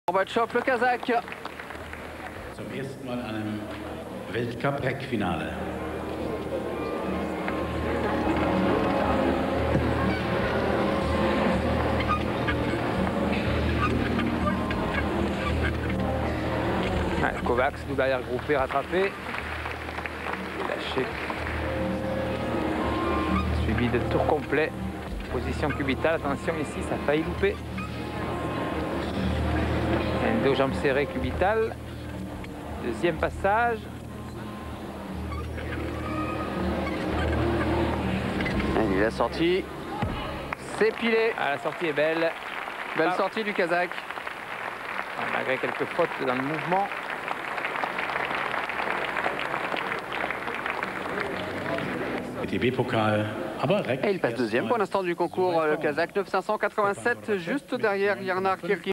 Gorbatschov, le Kazakh. Zum ersten Mal an einem Weltcup-Reckfinale. Kovacs, double arrière groupé, rattrapé. Lâché. Suivi de tour complet. Position cubitale. Attention ici, ça a failli louper. Un dos jambes serrées cubital. Deuxième passage. Il a sorti. C'est pilé. Ah, la sortie est belle. Belle sortie du Kazakh. Malgré quelques fautes dans le mouvement. Et il passe deuxième pour l'instant du concours, le Kazakh 9,587, juste derrière Yarnar Kirkin.